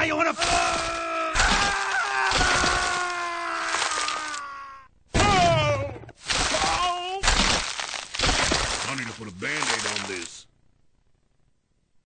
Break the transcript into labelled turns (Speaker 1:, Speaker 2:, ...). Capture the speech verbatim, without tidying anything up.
Speaker 1: Now you wanna...
Speaker 2: I need to put a Band-Aid on this.